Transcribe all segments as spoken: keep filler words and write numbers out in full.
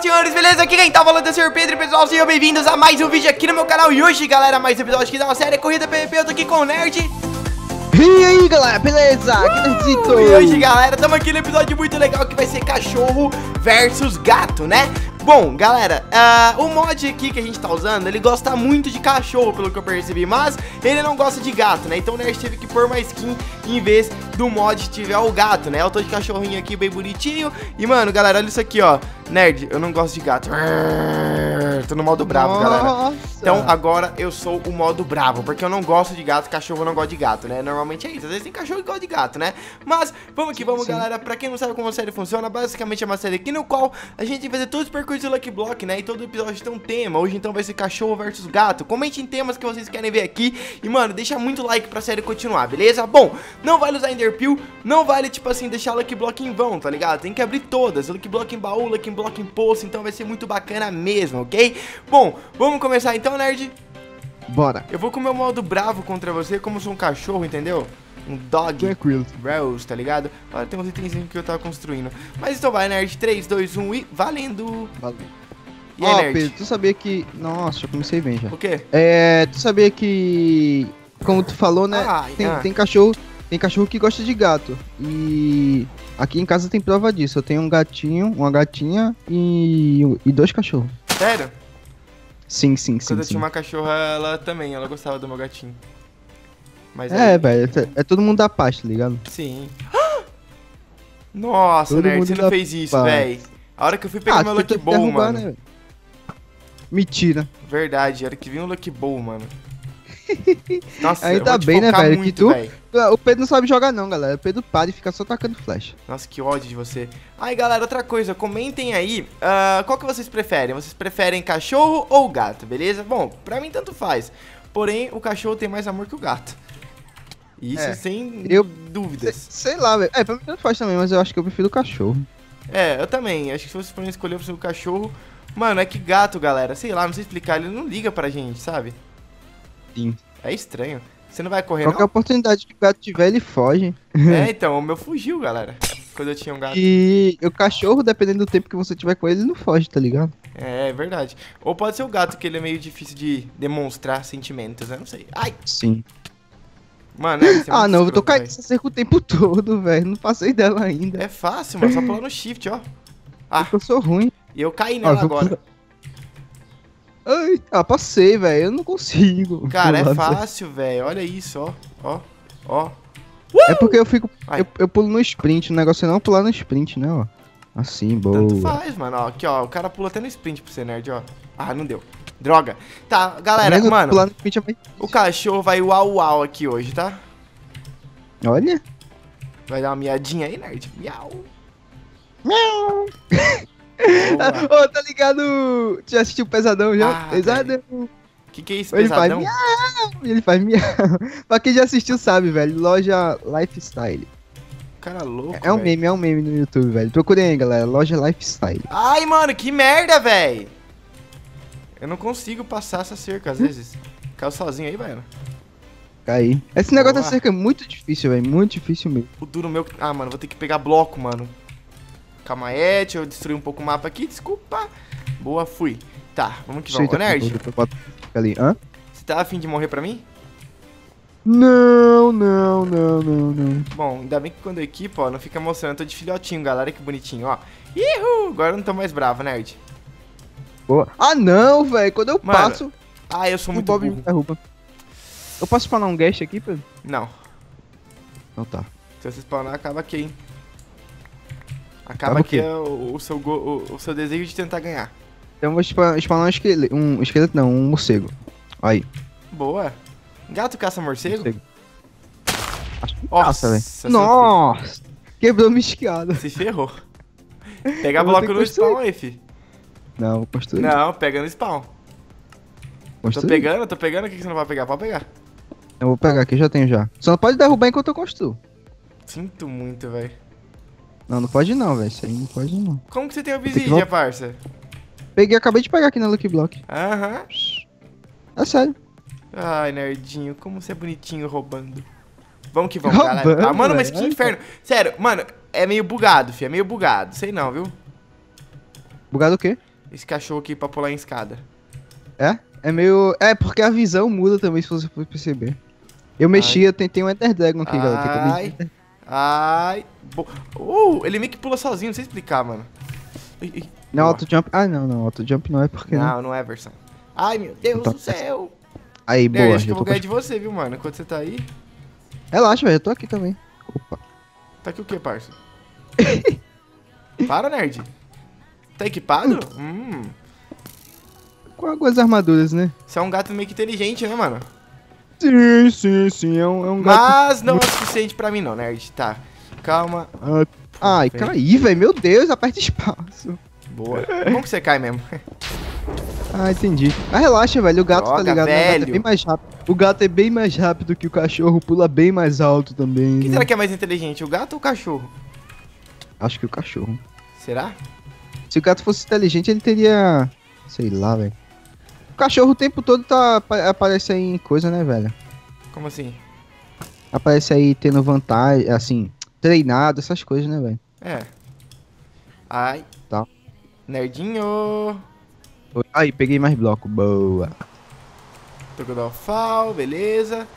senhores, beleza? Aqui quem tá falando é o senhor Pedro, pessoal, sejam bem-vindos a mais um vídeo aqui no meu canal. E hoje, galera, mais um episódio aqui da uma série Corrida P V P, eu tô aqui com o Nerd. E aí, galera, beleza? Aqui Nerdzito. Uh, e hoje, galera, estamos aqui no episódio muito legal que vai ser cachorro versus gato, né? Bom, galera, uh, o mod aqui que a gente tá usando, ele gosta muito de cachorro, pelo que eu percebi, mas ele não gosta de gato, né? Então o Nerd teve que pôr uma skin em vez do mod tiver o gato, né? Eu tô de cachorrinho aqui, bem bonitinho. E, mano, galera, olha isso aqui, ó. Nerd, eu não gosto de gato. Tô no modo bravo, Nossa. galera. Então agora eu sou o modo bravo, porque eu não gosto de gato, cachorro não gosta de gato, né? Normalmente é isso, às vezes tem cachorro que gosta de gato, né? Mas vamos que vamos, sim, galera. Pra quem não sabe como a série funciona, basicamente é uma série aqui no qual a gente vai fazer todos os percursos do Lucky Block, né? E todo episódio tem um tema. Hoje então vai ser cachorro versus gato. Comentem temas que vocês querem ver aqui. E, mano, deixa muito like pra série continuar, beleza? Bom, não vale usar Enderpeel, não vale, tipo assim, deixar o Lucky Block em vão, tá ligado? Tem que abrir todas, Lucky Block em baú, Lucky Block em poço, então vai ser muito bacana mesmo, ok? Bom, vamos começar então, Nerd? Bora. Eu vou com o meu modo bravo contra você, como eu sou um cachorro, entendeu? Um dog. Tranquilo. Rose, tá ligado? Olha, tem uns itens que eu tava construindo. Mas então vai, Nerd. três, dois, um e valendo! Valeu. E aí, Ó, Nerd? Pedro, tu sabia que... Nossa, já comecei bem já. O quê? É, tu sabia que... Como tu falou, né? Ah, tem, ah. tem cachorro... Tem cachorro que gosta de gato. E... Aqui em casa tem prova disso. Eu tenho um gatinho, uma gatinha e... E dois cachorros. Sério? Sim, sim, sim, Quando eu sim. tinha uma cachorra, ela também, ela gostava do meu gatinho. Mas É, aí... velho. É, é todo mundo da paz, tá ligado? Sim. Nossa, Todo Nerd, mundo você não da fez isso, paz. velho. A hora que eu fui pegar Ah, meu tu Lucky tenta Bowl, derrubar, mano. né, velho? Mentira. Verdade, a hora que vinha um Lucky Bowl, mano. Nossa, Ainda eu vou te bem, né, focar velho, muito, que tu- véi. O Pedro não sabe jogar não, galera. O Pedro para e fica só tacando flecha. Nossa, que ódio de você. Aí, galera, outra coisa, comentem aí ah, qual que vocês preferem. Vocês preferem cachorro ou gato, beleza? Bom, pra mim tanto faz. Porém, o cachorro tem mais amor que o gato. Isso É, sem eu- dúvidas. Sei, sei lá, velho. É, pra mim tanto faz também, mas eu acho que eu prefiro o cachorro. É, eu também. Acho que se vocês forem escolher, eu prefiro o cachorro. Mano, é que gato, galera, sei lá, não sei explicar, ele não liga pra gente, sabe? Sim. É estranho. Você não vai correr, Qualquer não? oportunidade que o gato tiver, ele foge. É, então, o meu fugiu, galera. Quando eu tinha um gato. E o cachorro, dependendo do tempo que você tiver com ele, ele não foge, tá ligado? É, é verdade. Ou pode ser o gato, que ele é meio difícil de demonstrar sentimentos, né? Não sei. Ai, Sim. mano, é, isso é Ah, muito não, eu tô escroto, caindo véi. nessa cerca o tempo todo, velho. Não passei dela ainda. É fácil, mano, só pular no shift, ó. Ah, Porque eu sou ruim. e eu caí Ó, nela eu vou agora. pular- Ai, ah, passei, velho. Eu não consigo. Cara, é pular. fácil, velho. Olha isso, ó. Ó, ó. É porque eu fico. Ai. Eu, eu pulo no sprint. O negócio é não pular no sprint, né, ó. Assim, boa. Tanto faz, mano. Ó, aqui, ó. O cara pula até no sprint pra você, nerd, ó. Ah, não deu. Droga. Tá, galera, Mesmo mano. pular no sprint é mais... O cachorro vai uau uau aqui hoje, tá? Olha. Vai dar uma miadinha aí, nerd. Miau. Miau. Boa. Ô, tá ligado? Já assistiu o Pesadão já? Ah, Pesadão. Que que é isso, Ele faz pesadão? miau. Ele faz miau. Pra quem já assistiu sabe, velho. Loja Lifestyle. Cara louco, É um velho. meme, é um meme no YouTube, velho. Procurem aí, galera. Loja Lifestyle. Ai, mano, que merda, velho. Eu não consigo passar essa cerca, às vezes. Caiu sozinho aí, velho. Caí. Esse negócio Boa. da cerca é muito difícil, velho. Muito difícil mesmo. O duro meu... Ah, mano, vou ter que pegar bloco, mano. Calma aí, deixa eu destruir um pouco o mapa aqui, desculpa. Boa, fui. Tá, vamos que vamos. Ô, Nerd, Eu boto ali. Hã? você tá afim de morrer pra mim? Não, não, não, não, não. Bom, ainda bem que quando eu equipo, ó, não fica mostrando. Eu tô de filhotinho, galera, que bonitinho, ó. Ihu! Agora eu não tô mais bravo, Nerd. Boa. Ah, não, velho. Quando eu Mano, passo, Ah, eu sou o muito Bob me burro. derruba. Eu posso spawnar um guest aqui, Pedro? Não, Não, tá. se você spawnar, acaba aqui, hein. Acaba Acaba o aqui quê? é o, o seu go- o, o seu desejo de tentar ganhar. Então eu vou spawnar, spawnar um esqueleto. Um esqueleto não, um morcego. Aí. Boa. Gato caça morcego? Morcego. Acho que Nossa, passa, velho. você Nossa! Quebrou minha escada. Se ferrou. Pega Eu vou bloco ter que no construir. spawn aí, fi. Não, vou construir. Não, pega no spawn. Tô construir. pegando, tô pegando. O que que você não vai pegar? Pode pegar. Eu vou pegar aqui, já tenho já. Só não pode derrubar enquanto eu construo. Sinto muito, velho. Não, não pode não, velho. Isso aí não pode não. Como que você tem que obsidian, vol- parça? Peguei, acabei de pegar aqui na Lucky Block. Aham. É sério. Ai, nerdinho, como você é bonitinho roubando. Vamos que vamos, Roubando, galera. Ah, mano, mas velho. que inferno. Sério, mano, é meio bugado, fi. É meio bugado. Sei não, viu? Bugado o quê? esse cachorro aqui pra pular em escada. É? É meio... É, porque a visão muda também, se você for perceber. Eu mexi, eu tentei um Ender Dragon aqui, galera. Tem como... Ai, ai. Bo... Uh, ele meio que pula sozinho, não sei explicar, mano. Ih, ih. Não, Boa. auto jump. Ah, não, não. Auto jump não é porque não. Não, não é versão. Ai, meu Deus Então, do céu. Aí, Nerd, boa. acho que já eu vou tô ganhar com- de você, viu, mano? Enquanto você tá aí. Relaxa, velho. Eu tô aqui também. Opa. Tá aqui o que, parça? Para, nerd. Tá equipado? Hum. Com algumas armaduras, né? Você é um gato meio que inteligente, né, mano? Sim, sim, sim. É um, é um gato. Mas não é o suficiente pra mim, não, nerd. Tá. Calma. Ah, ai, Perfeito. caí, velho. Meu Deus, aperta espaço. Boa. Como que você cai mesmo? Ah, entendi. Mas relaxa, velho. O gato, Droga, tá ligado? O gato velho. é bem mais rápido. O gato é bem mais rápido que o cachorro, pula bem mais alto também. Quem né? será que é mais inteligente, o gato ou o cachorro? Acho que o cachorro. Será? Se o gato fosse inteligente, ele teria. Sei lá, velho. O cachorro o tempo todo tá. apa- Aparece aí em coisa, né, velho? Como assim? Aparece aí tendo vantagem, assim, treinado, essas coisas, né, velho? É. Ai. Tá. Nerdinho. Aí, peguei mais bloco. Boa. Crocodile, beleza.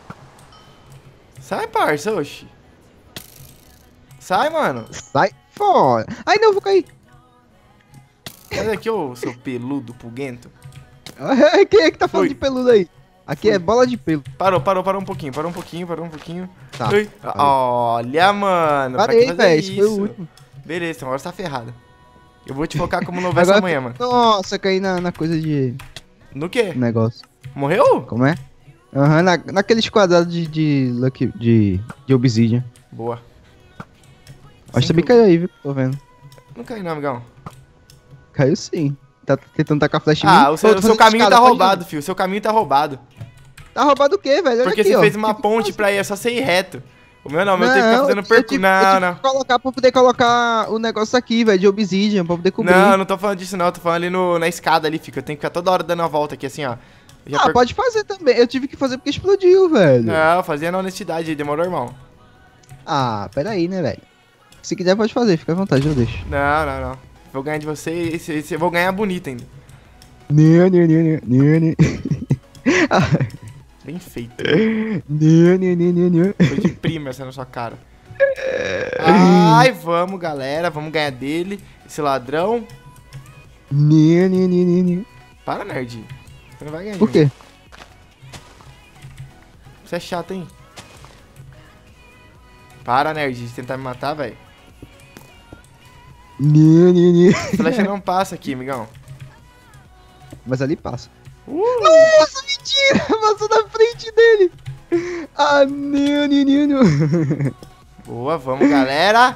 Sai, parça, oxi. Sai, mano. Sai fora. Ai, não, vou cair. Sai daqui, ô, seu peludo pulguento. Quem é que tá falando Fui. de peludo aí? Aqui Fui. é bola de pelo. Parou, parou, parou um pouquinho, parou um pouquinho, parou um pouquinho. Tá. Ai, parei. olha, mano. pra que Parei, fazer velho. Esse foi o isso? último. Beleza, então agora você tá ferrado. Eu vou te focar como não houvesse Agora- amanhã, mano. Nossa, caí na, na coisa de No quê? negócio. Morreu? Como é? Aham, na, naqueles quadrados de, de, lucky, de, de obsidian. Boa. Acho que Assim também que eu- caiu aí, viu? Tô vendo. Não caiu não, amigão. Caiu sim. Tá tentando tacar flash em Ah, mim. o seu, Pô, tô o seu fazendo caminho escada, tá pode roubado, filho. O seu caminho tá roubado. ir. Tá roubado o quê, velho? Olha Porque aqui, você ó. fez uma Que ponte fácil. pra ir, é só você ir reto. O meu não, o meu teve que ficar fazendo eu percurso. tive- eu Não, tive não. que colocar pra poder colocar o negócio aqui, velho, de obsidian, pra poder cobrir. Não, eu não tô falando disso não, eu tô falando ali no, na escada ali, fica. Eu tenho que ficar toda hora dando a volta aqui, assim, ó. Eu já Ah, per- pode fazer também. Eu tive que fazer porque explodiu, velho. Não, fazia na honestidade aí, demorou, irmão. Ah, peraí, né, velho? Se quiser, pode fazer, fica à vontade, eu deixo. Não, não, não. Vou ganhar de você e esse- esse- eu vou ganhar bonito ainda. Nê, nê, nê, nê, nê, nê. Bem feito. Nê, nê, nê, nê, nê. Foi de prima essa na sua cara. Ai, vamos, galera. Vamos ganhar dele. Esse ladrão. Nê, nê, nê, nê, nê. Para, nerd. Você não vai ganhar de Por mim. quê? Você é chato, hein? Para, nerd, de tentar me matar, velho. Nê, nê, nê. Flecha não passa aqui, amigão. Mas ali passa. Uh, Nossa, mentira! Passou na frente dele! Ah, nê, nê, nê, nê. boa, vamos, galera.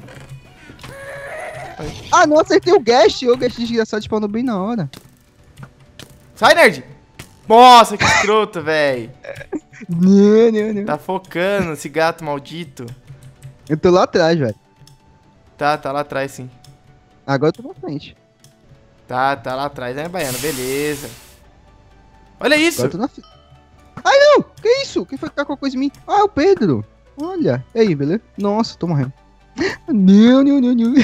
Ah, não, acertei o Guest. O Guest desgraçado spawnou bem na hora. Sai, nerd. Nossa, que escroto, velho. Nê, nê, nê. Tá focando esse gato maldito. Eu tô lá atrás, velho. Tá, tá lá atrás, sim. Agora eu tô na frente. Tá, tá lá atrás, né, baiano? Beleza. Olha isso. Agora eu tô na frente. Ai, não! Que isso? Quem foi que tacou coisa em mim? Ah, é o Pedro. Olha. E aí, beleza? Nossa, tô morrendo. Não, não, não, não.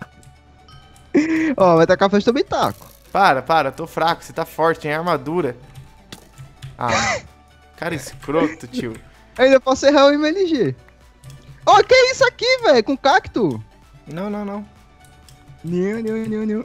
Ó, vai tacar flecha também taco. Para, para, tô fraco. Você tá forte, tem armadura. Ah, cara escroto, tio. Ainda posso errar o M L G. Ó, que isso aqui, velho? Com cacto? Não, não, não. Não, não, não, não.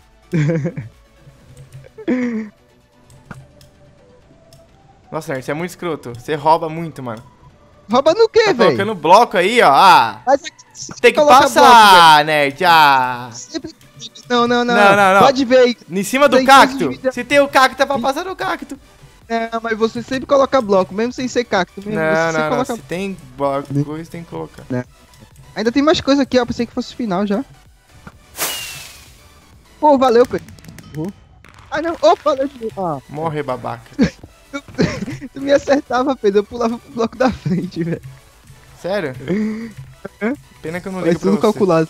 Nossa, nerd, você é muito escroto. Você rouba muito, mano. Rouba no quê, Tá velho? colocando bloco aí, ó. Ah, Mas aqui, se tem que coloca passar, nerd. Ah. bloco, velho, sempre- Não, não, não, Não, não, não. Pode ver aí. Em cima do Tem cacto. coisa de vida. Se tem o cacto, é pra passar no cacto. É, mas você sempre coloca bloco, mesmo sem ser cacto. Mesmo, você Não, sempre não, não. coloca... Se tem bloco, coisa, tem que colocar. Ainda tem mais coisa aqui, ó. Pensei que fosse final já. Pô, valeu, Pedro. Vou. Ah, não. Opa, valeu de novo. Ah, Morre, babaca. tu me acertava, Pedro. Eu pulava pro bloco da frente, velho. Sério? Pena que eu não Mas ligo pra tudo você. calculado.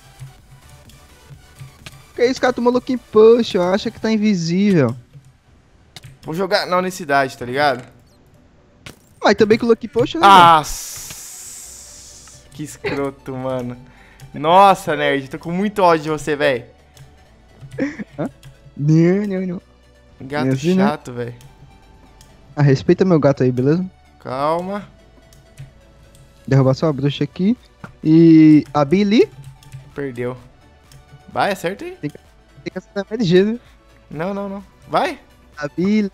Que isso, cara? Tomou looking push, ó. Acha que tá invisível. Vou jogar na honestidade, tá ligado? Mas também com o Lucky Potion, né? Ah, que escroto, mano. Nossa, nerd, tô com muito ódio de você, velho. Hã? Não, não, não. Gato Assim, né? chato, velho. Ah, respeita meu gato aí, beleza? Calma. Derrubar só a bruxa aqui. E a Billy Perdeu. Vai, acerta aí. tem que acertar M L G, né? Não, não, não. Vai. A Billy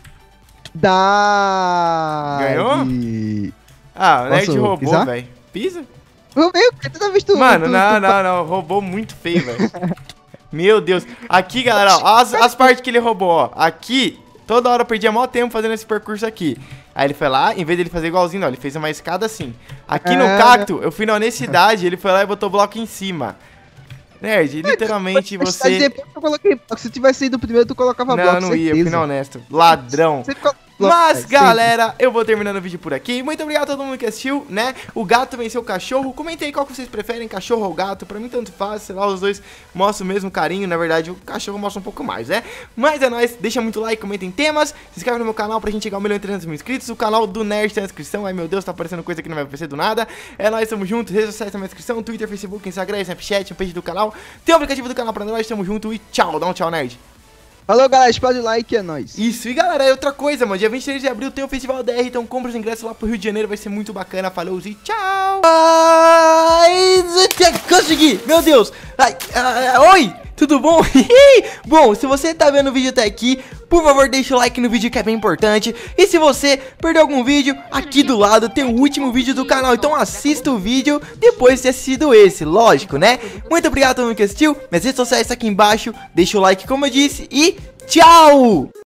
dá. Ganhou? Ah, o Nerd Posso roubou, pisar? velho. Pisa? Roubei, porque toda vez tu. Mano, tu, não, tu- não, não. Roubou muito feio, velho. Meu Deus. Aqui, galera, ó. As, as partes que ele roubou, ó. Aqui, toda hora eu perdia maior tempo fazendo esse percurso aqui. Aí ele foi lá, em vez dele fazer igualzinho, não. Ele fez uma escada assim. Aqui no É, cacto, eu fui na honestidade, ele foi lá e botou o bloco em cima. Nerd, literalmente Mas você... depois eu coloquei bloco. Se tivesse ido primeiro, tu colocava Não, bloco. não ia, eu fui certeza. na honesto. Ladrão. Sempre coloca bloco, Mas, velho, galera, eu vou terminando o vídeo por aqui. Muito obrigado a todo mundo que assistiu, né? O gato venceu o cachorro. Comentei qual que vocês preferem, cachorro ou gato. Pra mim, tanto faz. Sei lá, os dois mostram o mesmo carinho. Na verdade, o cachorro mostra um pouco mais, né? Mas é nóis. Deixa muito like, comentem temas. Se inscreve no meu canal pra gente chegar a um milhão e trezentos mil inscritos. O canal do Nerd tá na descrição. Ai, meu Deus, tá aparecendo coisa que não vai aparecer do nada. É nóis, tamo junto. Redes sociais tá na descrição. Twitter, Facebook, Instagram, Snapchat, a page do canal. Tem o aplicativo do canal pra nós. Tamo junto e tchau. Dá um tchau, Nerd. Falou, galera. Explode o like, é nóis. Isso, e galera, é outra coisa, mano. Dia vinte e três de abril tem o Festival D R, então compra os ingressos lá pro Rio de Janeiro, vai ser muito bacana. Falou e tchau! Ai, consegui! Meu Deus! Ai, ai, oi! Tudo bom? Bom, se você tá vendo o vídeo até aqui, por favor, deixa o like no vídeo que é bem importante. E se você perdeu algum vídeo, aqui do lado tem o último vídeo do canal. Então assista o vídeo depois de ter assistido esse, lógico, né? Muito obrigado a todo mundo que assistiu. Minhas redes sociais estão aqui embaixo. Deixa o like como eu disse e tchau!